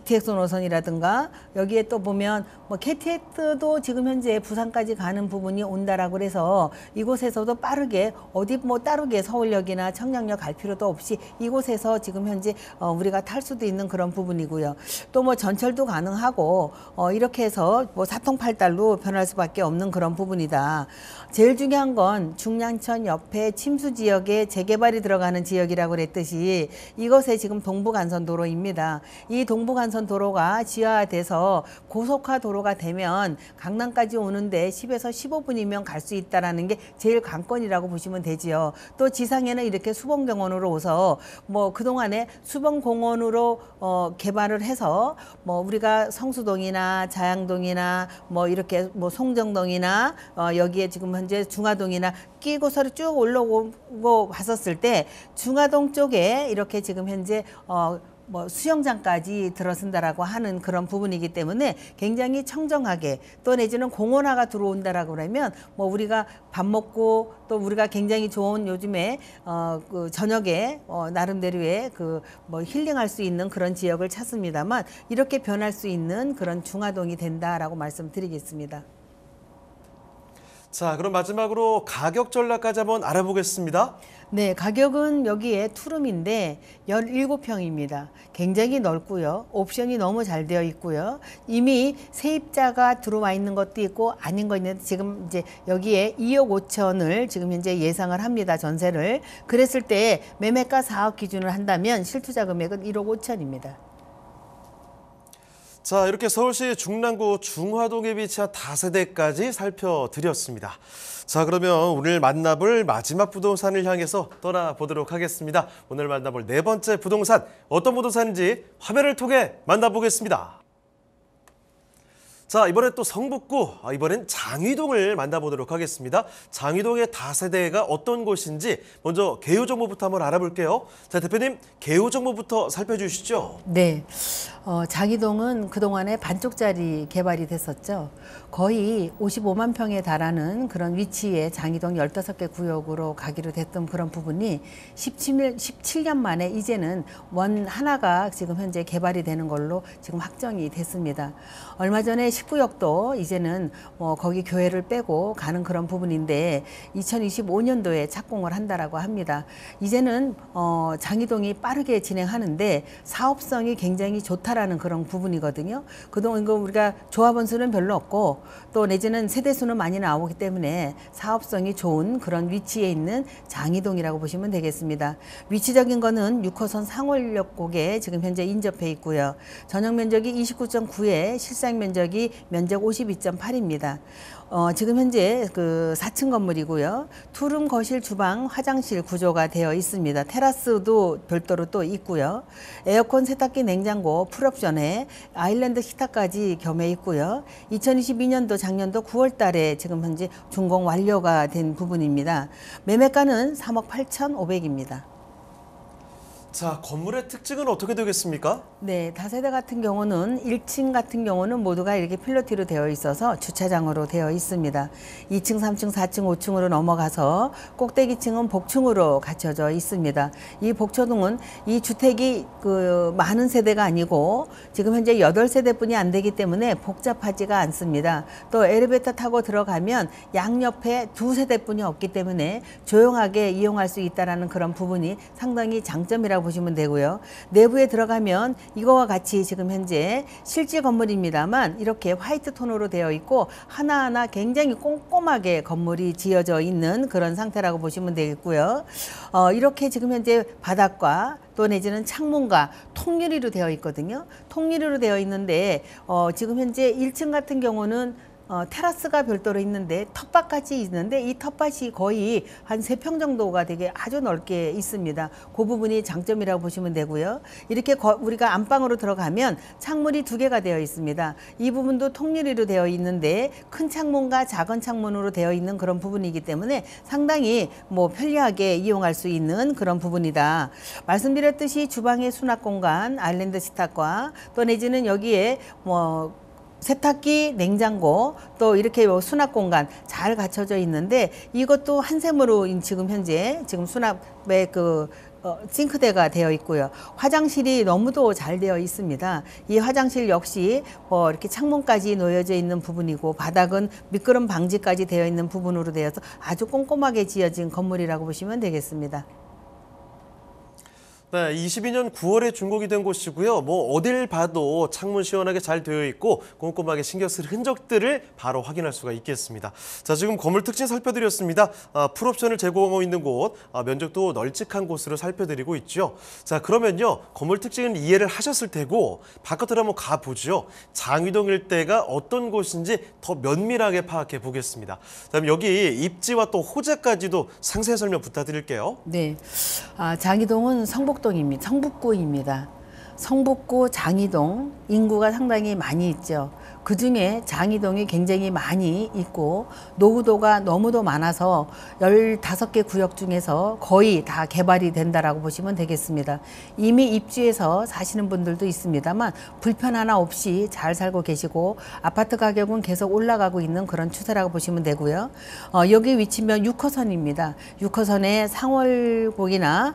Speaker 2: 지티엑스 노선이라든가 여기에 또 보면 뭐 케이티엑스도 지금 현재 부산까지 가는 부분이 온다라고 그래서 이곳에서도 빠르게 어디 뭐 따르게 서울역이나 청량역 갈 필요도 없이 이곳에서 지금 현재 어 우리가 탈 수도 있는 그런 부분이고요. 또 뭐 전철도 가능하고 어 이렇게 해서 뭐 사통팔달로 변할 수밖에 없는 그런 부분이다. 제일 중요한 건 중량천 옆에 침수 지역에 재개발이 들어가는 지역이라고 그랬듯이 이것에 지금 동부간선도로입니다. 이 동부간선도로가 지하화돼서 고속화 도로가 되면 강남까지 오는데 십에서 십오 분이면 갈 수 있다라는 게 제일 관건이라고 보시면 되지요. 또 지상에는 이렇게 수봉병원으로 오서 뭐 그동안에 수봉공원으로 어 개발을 해서 뭐 우리가 성수동이나 자양동이나 뭐 이렇게 뭐 송정동이나 어 여기에 지금 현재 중화동이나 끼고서 쭉 올라오고 봤었을 때 중화동 쪽에 이렇게 지금 현재 어 뭐 수영장까지 들어선다라고 하는 그런 부분이기 때문에 굉장히 청정하게 또 내지는 공원화가 들어온다라고 그러면 뭐 우리가 밥 먹고 또 우리가 굉장히 좋은 요즘에 어 그 저녁에 어 나름대로의 그 뭐 힐링할 수 있는 그런 지역을 찾습니다만 이렇게 변할 수 있는 그런 중화동이 된다라고 말씀드리겠습니다.
Speaker 1: 자, 그럼 마지막으로 가격 전략까지 한번 알아보겠습니다.
Speaker 2: 네, 가격은 여기에 투룸인데 열일곱 평입니다. 굉장히 넓고요. 옵션이 너무 잘 되어 있고요. 이미 세입자가 들어와 있는 것도 있고 아닌 거 있는데 지금 이제 여기에 이억 오천을 지금 현재 예상을 합니다. 전세를. 그랬을 때 매매가 사억 기준을 한다면 실투자 금액은 일억 오천입니다.
Speaker 1: 자, 이렇게 서울시 중랑구 중화동에 위치한 다세대까지 살펴드렸습니다. 자, 그러면 오늘 만나볼 마지막 부동산을 향해서 떠나보도록 하겠습니다. 오늘 만나볼 네 번째 부동산, 어떤 부동산인지 화면을 통해 만나보겠습니다. 자, 이번엔 또 성북구, 이번엔 장위동을 만나보도록 하겠습니다. 장위동의 다세대가 어떤 곳인지 먼저 개요 정보부터 한번 알아볼게요. 자, 대표님, 개요 정보부터 살펴주시죠.
Speaker 2: 네, 어, 장위동은 그동안에 반쪽짜리 개발이 됐었죠. 거의 오십오만 평에 달하는 그런 위치에 장위동 열다섯 개 구역으로 가기로 됐던 그런 부분이 십칠 년 만에 이제는 원 하나가 지금 현재 개발이 되는 걸로 지금 확정이 됐습니다. 얼마 전에 십구 역도 이제는 뭐 거기 교회를 빼고 가는 그런 부분인데 이천이십오 년도에 착공을 한다라고 합니다. 이제는 어, 장위동이 빠르게 진행하는데 사업성이 굉장히 좋다라는 그런 부분이거든요. 그동안 이거 우리가 조합원 수는 별로 없고 또 내지는 세대 수는 많이 나오기 때문에 사업성이 좋은 그런 위치에 있는 장위동이라고 보시면 되겠습니다. 위치적인 거는 육 호선 상월역곡에 지금 현재 인접해 있고요. 전용 면적이 이십구 점 구에 실상 면적이 면적 오십이 점 팔입니다. 어, 지금 현재 그 사 층 건물이고요. 투룸, 거실, 주방, 화장실 구조가 되어 있습니다. 테라스도 별도로 또 있고요. 에어컨, 세탁기, 냉장고, 풀옵션에 아일랜드 식탁까지 겸해 있고요. 이천이십이 년도 작년도 구월 달에 지금 현재 준공 완료가 된 부분입니다. 매매가는 삼억 팔천오백입니다.
Speaker 1: 자, 건물의 특징은 어떻게 되겠습니까?
Speaker 2: 네, 다세대 같은 경우는 일 층 같은 경우는 모두가 이렇게 필로티로 되어 있어서 주차장으로 되어 있습니다. 이 층, 삼 층, 사 층, 오 층으로 넘어가서 꼭대기층은 복층으로 갖춰져 있습니다. 이 복초동은 이 주택이 그 많은 세대가 아니고 지금 현재 여덟 세대뿐이 안 되기 때문에 복잡하지가 않습니다. 또 엘리베이터 타고 들어가면 양옆에 두 세대뿐이 없기 때문에 조용하게 이용할 수 있다는 그런 부분이 상당히 장점이라고 보시면 되고요. 내부에 들어가면 이거와 같이 지금 현재 실지 건물입니다만 이렇게 화이트 톤으로 되어 있고 하나하나 굉장히 꼼꼼하게 건물이 지어져 있는 그런 상태라고 보시면 되겠고요. 어, 이렇게 지금 현재 바닥과 또 내지는 창문과 통유리로 되어 있거든요. 통유리로 되어 있는데 어, 지금 현재 일 층 같은 경우는 어, 테라스가 별도로 있는데 텃밭까지 있는데 이 텃밭이 거의 한 세 평 정도가 되게 아주 넓게 있습니다. 그 부분이 장점이라고 보시면 되고요. 이렇게 거, 우리가 안방으로 들어가면 창문이 두 개가 되어 있습니다. 이 부분도 통유리로 되어 있는데 큰 창문과 작은 창문으로 되어 있는 그런 부분이기 때문에 상당히 뭐 편리하게 이용할 수 있는 그런 부분이다. 말씀드렸듯이 주방의 수납 공간, 아일랜드 식탁과 또 내지는 여기에 뭐 세탁기, 냉장고, 또 이렇게 수납 공간 잘 갖춰져 있는데 이것도 한샘으로 지금 현재 지금 수납의 그 어, 싱크대가 되어 있고요. 화장실이 너무도 잘 되어 있습니다. 이 화장실 역시 뭐 이렇게 창문까지 놓여져 있는 부분이고 바닥은 미끄럼 방지까지 되어 있는 부분으로 되어서 아주 꼼꼼하게 지어진 건물이라고 보시면 되겠습니다.
Speaker 1: 네, 이십이 년 구월에 준공이 된 곳이고요. 뭐 어딜 봐도 창문 시원하게 잘 되어 있고 꼼꼼하게 신경 쓸 흔적들을 바로 확인할 수가 있겠습니다. 자, 지금 건물 특징 살펴드렸습니다. 아, 풀옵션을 제공하고 있는 곳, 아, 면적도 널찍한 곳으로 살펴드리고 있죠. 자, 그러면요, 건물 특징은 이해를 하셨을 테고 바깥으로 한번 가보죠. 장위동 일대가 어떤 곳인지 더 면밀하게 파악해 보겠습니다. 그다음 여기 입지와 또 호재까지도 상세히 설명 부탁드릴게요.
Speaker 2: 네, 아, 장이동은 성북 동입니다. 성북구입니다. 성북구 장이동 인구가 상당히 많이 있죠. 그 중에 장이동이 굉장히 많이 있고 노후도가 너무도 많아서 열다섯 개 구역 중에서 거의 다 개발이 된다라고 보시면 되겠습니다. 이미 입주해서 사시는 분들도 있습니다만 불편 하나 없이 잘 살고 계시고 아파트 가격은 계속 올라가고 있는 그런 추세라고 보시면 되고요. 어, 여기 위치면 육 호선입니다. 육 호선에 상월곡이나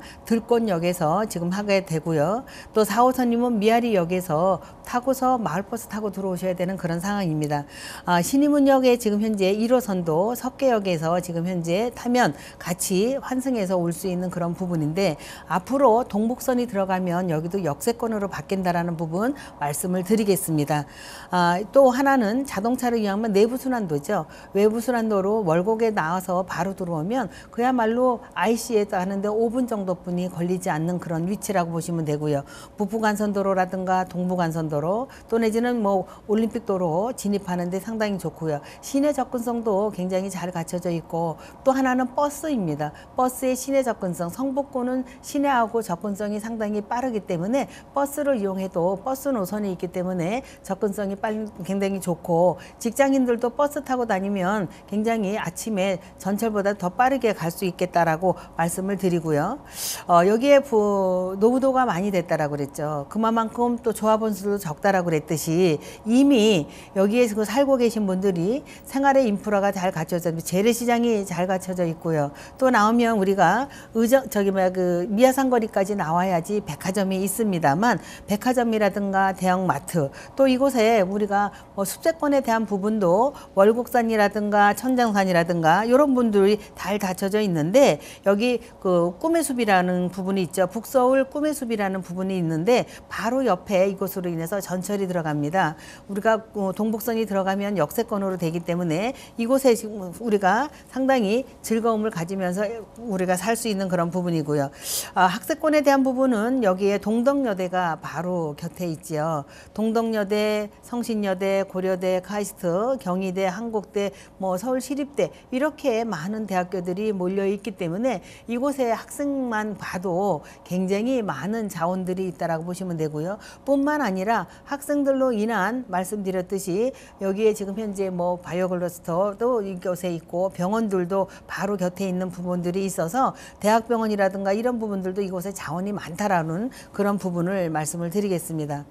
Speaker 2: 들꽃역에서 지금 하게 되고요. 또 사 호선이면 미아리역에서 타고서 마을버스 타고 들어오셔야 되는 그런 상황입니다. 아, 신의문역에 지금 현재 일 호선도 석계역에서 지금 현재 타면 같이 환승해서 올 수 있는 그런 부분인데 앞으로 동북선이 들어가면 여기도 역세권으로 바뀐다라는 부분 말씀을 드리겠습니다. 아, 또 하나는 자동차를 이용하면 내부순환도죠. 외부순환도로 월곡에 나와서 바로 들어오면 그야말로 아이씨에도 하는데 오 분 정도뿐이 걸리지 않는 그런 위치라고 보시면 되고요. 북부간선도로라든가 동부간선도로 또 내지는 뭐 올림픽도로 진입하는데 상당히 좋고요. 시내 접근성도 굉장히 잘 갖춰져 있고 또 하나는 버스입니다. 버스의 시내 접근성, 성북구는 시내하고 접근성이 상당히 빠르기 때문에 버스를 이용해도 버스 노선이 있기 때문에 접근성이 빨리 굉장히 좋고 직장인들도 버스 타고 다니면 굉장히 아침에 전철보다 더 빠르게 갈 수 있겠다라고 말씀을 드리고요. 어, 여기에 부, 노후도가 많이 됐다라고 그랬죠. 그만큼 또 조합원 수도 적다라고 그랬듯이 이미 여기에서 살고 계신 분들이 생활의 인프라가 잘 갖춰져 있고 재래시장이 잘 갖춰져 있고요. 또 나오면 우리가 의정 저기 뭐야 그 미아산거리까지 나와야지 백화점이 있습니다만 백화점이라든가 대형마트 또 이곳에 우리가 뭐 숲세권에 대한 부분도 월곡산이라든가 천장산이라든가 이런 분들이 잘 갖춰져 있는데 여기 그 꿈의 숲이라는 부분이 있죠. 북서울 꿈의 숲이라는 부분이 있는데 바로 옆에 이곳으로 인해서 전철이 들어갑니다. 우리가 동북선이 들어가면 역세권으로 되기 때문에 이곳에 지금 우리가 상당히 즐거움을 가지면서 우리가 살 수 있는 그런 부분이고요. 아, 학세권에 대한 부분은 여기에 동덕여대가 바로 곁에 있지요. 동덕여대, 성신여대, 고려대, 카이스트, 경희대, 한국대, 뭐 서울시립대 이렇게 많은 대학교들이 몰려 있기 때문에 이곳에 학생만 봐도 굉장히 많은 자원들이 있다라고 보시면 되고요. 뿐만 아니라 학생들로 인한 말씀드렸듯이 여기에 지금 현재 뭐 바이오클러스터도 이곳에 있고 병원들도 바로 곁에 있는 부분들이 있어서 대학병원이라든가 이런 부분들도 이곳에 자원이 많다라는 그런 부분을 말씀을 드리겠습니다.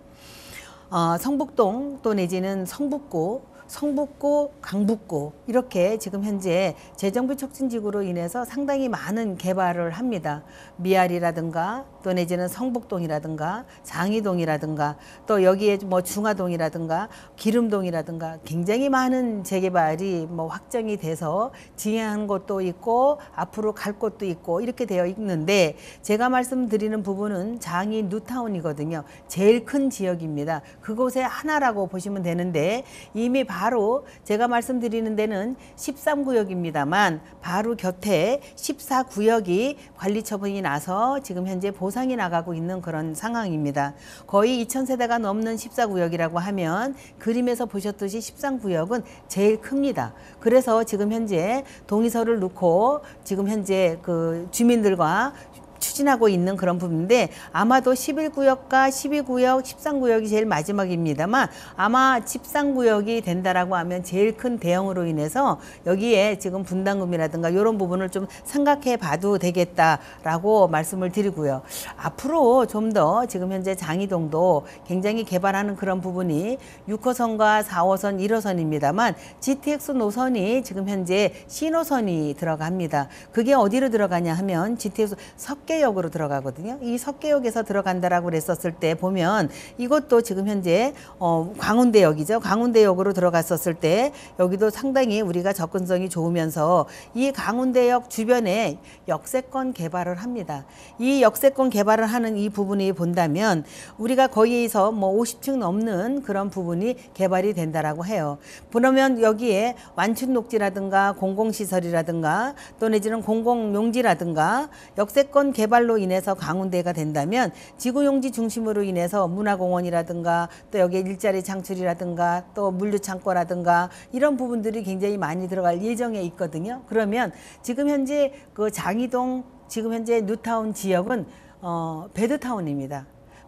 Speaker 2: 어, 성북동 또 내지는 성북구 성북구, 강북구 이렇게 지금 현재 재정비 촉진지구로 인해서 상당히 많은 개발을 합니다. 미아리라든가 또 내지는 성북동이라든가 장이동이라든가 또 여기에 뭐 중화동이라든가 기름동이라든가 굉장히 많은 재개발이 뭐 확정이 돼서 진행한 곳도 있고 앞으로 갈 곳도 있고 이렇게 되어 있는데 제가 말씀드리는 부분은 장이 뉴타운이거든요. 제일 큰 지역입니다. 그곳의 하나라고 보시면 되는데 이미 바로 제가 말씀드리는 데는 십삼 구역입니다만 바로 곁에 십사 구역이 관리처분이 나서 지금 현재 보상이 나가고 있는 그런 상황입니다. 거의 이천 세대가 넘는 십사 구역이라고 하면 그림에서 보셨듯이 십삼 구역은 제일 큽니다. 그래서 지금 현재 동의서를 넣고 지금 현재 그 주민들과 추진하고 있는 그런 부분인데 아마도 십일 구역과 십이 구역, 십삼 구역이 제일 마지막입니다만 아마 십삼 구역이 된다라고 하면 제일 큰 대형으로 인해서 여기에 지금 분담금이라든가 이런 부분을 좀 생각해 봐도 되겠다라고 말씀을 드리고요. 앞으로 좀 더 지금 현재 장이동도 굉장히 개발하는 그런 부분이 육 호선과 사 호선, 일 호선입니다만 지티엑스 노선이 지금 현재 신호선이 들어갑니다. 그게 어디로 들어가냐 하면 지티엑스 석계 석계역으로 들어가거든요. 이 석계역에서 들어간다라고 그랬었을 때 보면 이것도 지금 현재 어, 광운대역이죠. 광운대역으로 들어갔었을 때 여기도 상당히 우리가 접근성이 좋으면서 이 광운대역 주변에 역세권 개발을 합니다. 이 역세권 개발을 하는 이 부분이 본다면 우리가 거기에서 뭐 오십 층 넘는 그런 부분이 개발이 된다라고 해요. 그러면 여기에 완충 녹지라든가 공공시설이라든가 또 내지는 공공용지라든가 역세권 개발로 인해서 광운대가 된다면 지구용지 중심으로 인해서 문화공원이라든가 또 여기에 일자리 창출이라든가 또 물류창고라든가 이런 부분들이 굉장히 많이 들어갈 예정에 있거든요. 그러면 지금 현재 그 장이동 지금 현재 뉴타운 지역은 어, 베드타운입니다.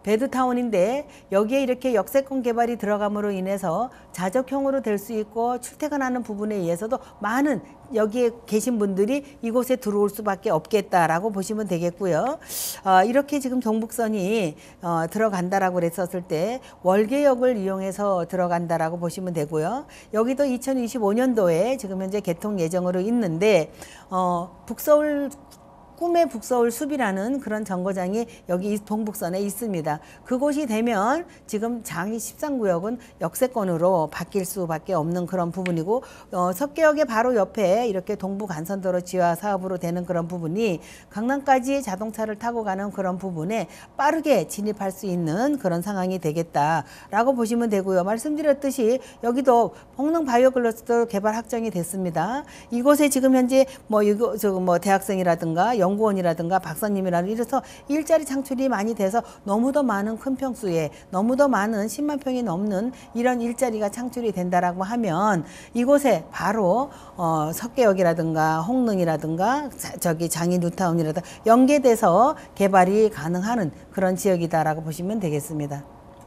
Speaker 2: 베드타운인데 여기에 이렇게 역세권 개발이 들어감으로 인해서 자적형으로 될 수 있고 출퇴근하는 부분에 의해서도 많은 여기에 계신 분들이 이곳에 들어올 수밖에 없겠다라고 보시면 되겠고요. 어, 이렇게 지금 경북선이 어, 들어간다라고 그랬었을 때 월계역을 이용해서 들어간다라고 보시면 되고요. 여기도 이천이십오 년도에 지금 현재 개통 예정으로 있는데 어, 북서울 꿈의 북서울 숲이라는 그런 정거장이 여기 동북선에 있습니다. 그곳이 되면 지금 장이 십삼 구역은 역세권으로 바뀔 수밖에 없는 그런 부분이고 어, 석계역의 바로 옆에 이렇게 동부간선도로 지화 사업으로 되는 그런 부분이 강남까지 자동차를 타고 가는 그런 부분에 빠르게 진입할 수 있는 그런 상황이 되겠다라고 보시면 되고요. 말씀드렸듯이 여기도 성능 바이오 클러스터 개발 확정이 됐습니다. 이곳에 지금 현재 뭐 이거 저 뭐 대학생이라든가 연구원이라든가 박사님이라든가 이래서 일자리 창출이 많이 돼서 너무도 많은 큰 평수에 너무도 많은 십만 평이 넘는 이런 일자리가 창출이 된다라고 하면 이곳에 바로 어, 석계역이라든가 홍릉이라든가 자, 저기 장이 뉴타운이라든가 연계돼서 개발이 가능한 그런 지역이다라고 보시면 되겠습니다.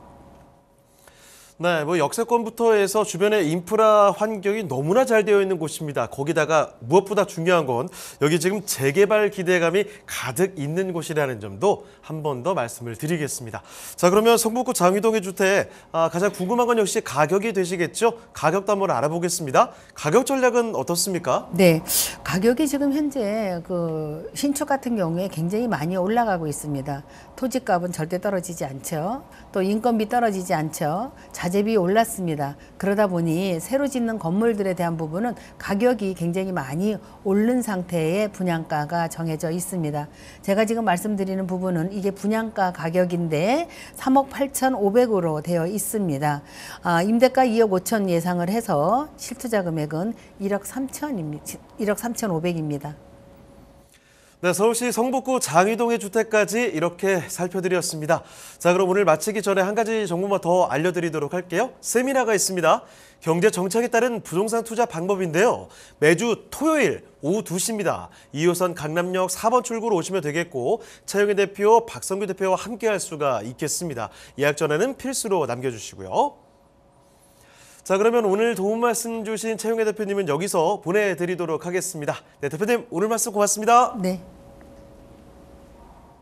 Speaker 1: 네, 뭐 역세권부터 해서 주변의 인프라 환경이 너무나 잘 되어 있는 곳입니다. 거기다가 무엇보다 중요한 건 여기 지금 재개발 기대감이 가득 있는 곳이라는 점도 한 번 더 말씀을 드리겠습니다. 자, 그러면 성북구 장위동의 주택 아, 가장 궁금한 건 역시 가격이 되시겠죠? 가격도 한번 알아보겠습니다. 가격 전략은 어떻습니까?
Speaker 2: 네, 가격이 지금 현재 그 신축 같은 경우에 굉장히 많이 올라가고 있습니다. 토지값은 절대 떨어지지 않죠. 또 인건비 떨어지지 않죠. 자재비 올랐습니다. 그러다 보니 새로 짓는 건물들에 대한 부분은 가격이 굉장히 많이 오른 상태의 분양가가 정해져 있습니다. 제가 지금 말씀드리는 부분은 이게 분양가 가격인데 삼억 팔천오백으로 되어 있습니다. 아, 임대가 이억 오천 예상을 해서 실투자 금액은 일억 삼천입니다. 일억 삼천오백입니다.
Speaker 1: 네, 서울시 성북구 장위동의 주택까지 이렇게 살펴드렸습니다. 자, 그럼 오늘 마치기 전에 한 가지 정보만 더 알려드리도록 할게요. 세미나가 있습니다. 경제 정책에 따른 부동산 투자 방법인데요. 매주 토요일 오후 두 시입니다. 이 호선 강남역 사 번 출구로 오시면 되겠고 차영희 대표, 박성규 대표와 함께할 수가 있겠습니다. 예약 전에는 필수로 남겨주시고요. 자, 그러면 오늘 도움 말씀 주신 최용혜 대표님은 여기서 보내드리도록 하겠습니다. 네, 대표님 오늘 말씀 고맙습니다.
Speaker 2: 네.